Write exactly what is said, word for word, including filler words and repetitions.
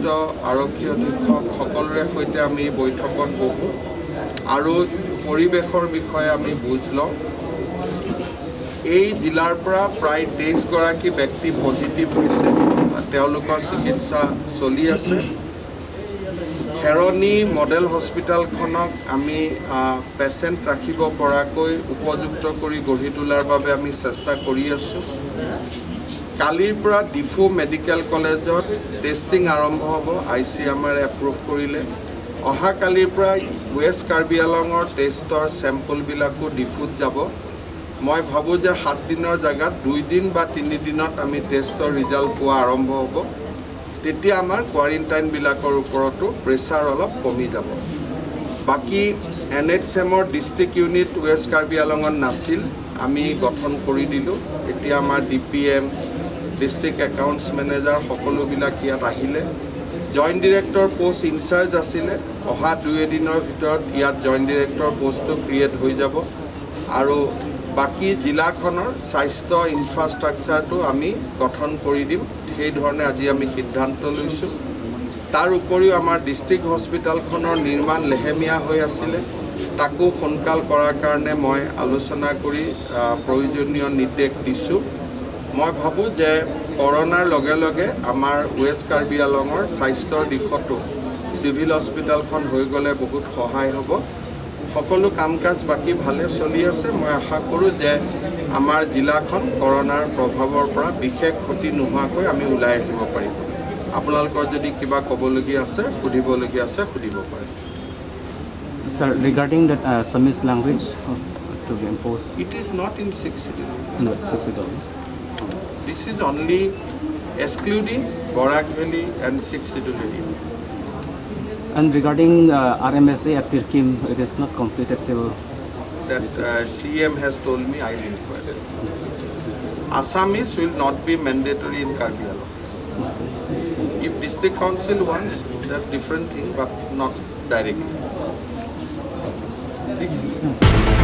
আৰক্ষী অধীক্ষক সকলোৰে সৈতে আমি বৈঠকত বহো আৰু পৰিৱেশৰ বিষয়ে আমি বুজ লওঁ। এই জিলাৰ পৰা প্ৰায় তেইছ গৰাকী ব্যক্তি পজিটিভ হৈছে, তেওঁলোকৰ চিকিৎসা চলি আছে। খেৰণী মডেল হস্পিটেলখনক আমি পেচেণ্ট ৰাখিব পৰাকৈ উপযুক্ত কৰি গঢ়ি তোলাৰ বাবে আমি চেষ্টা কৰি আছোঁ। কালিৰ পৰা ডিফু মেডিকেল কলেজত টেষ্টিং আৰম্ভ হ'ব, I C M R approve কৰিলে। অহা কালিৰ পৰা ৱেষ্ট কাৰ্বি আংলঙৰ টেষ্টৰ চেম্পলবিলাকো ডিফুত যাব। মই ভাবোঁ যে সাত দিনৰ জেগাত দুই দিন বা তিনি দিনত আমি টেষ্টৰ ৰিজাল্ট পোৱা আৰম্ভ হ'ব। তেতিয়া আমাৰ কোৱাৰেণ্টাইনবিলাকৰ ওপৰতো প্ৰেছাৰ অলপ কমি যাব। বাকী এন এইচ এমৰ ডিষ্ট্ৰিক্ট ইউনিট ৱেষ্ট কাৰ্বি আংলঙত নাছিল, আমি গঠন কৰি দিলোঁ। এতিয়া আমাৰ D P M district accounts manager সকলোবিলাক ইয়াত আহিলে। জইণ্ট ডিৰেক্টৰ পোষ্ট ইনচাৰ্জ আছিলে, অহা দুই এদিনৰ ভিতৰত ইয়াত জইণ্ট ডিৰেক্টৰ পোষ্টটো ক্ৰিয়েট হৈ যাব আৰু বাকী জিলাখনৰ স্বাস্থ্য ইনফ্ৰাষ্ট্ৰাকচাৰটো আমি গঠন কৰি দিম। সেইধৰণে আজি আমি সিদ্ধান্ত লৈছোঁ। তাৰ উপৰিও আমাৰ ডিষ্ট্ৰিক্ট হস্পিটেলখনৰ নিৰ্মাণ লেহেমীয়া হৈ আছিলে, তাকো সোনকাল কৰাৰ কাৰণে মই আলোচনা কৰি প্ৰয়োজনীয় নিৰ্দেশ দিছোঁ। মই ভাবোঁ যে কৰোনাৰ লগে লগে আমাৰ ৱেষ্ট কাৰ্বি আংলঙৰ স্বাস্থ্যৰ দিশতো চিভিল হস্পিটেলখন হৈ গ'লে বহুত সহায় হ'ব। সকলো কাম কাজ বাকী ভালে চলি আছে। মই আশা কৰোঁ যে আমাৰ জিলাখন কৰোনাৰ প্ৰভাৱৰ পৰা বিশেষ ক্ষতি নোহোৱাকৈ আমি ওলাই আহিব পাৰিম। আপোনালোকৰ যদি কিবা ক'বলগীয়া আছে, সুধিবলগীয়া আছে, সুধিব পাৰে। Sir, regarding that uh, Assamese language uh, to be imposed, it is not in six schedule. No, six schedule. This is only excluding Barak Valley and six schedule area. And regarding uh, R M S A at Tirkim, it is not completed till. That uh, C M has told me I will inquire. Assamese will not be mandatory in Karbi Anglong. If district council wants, that's different thing, but not directly.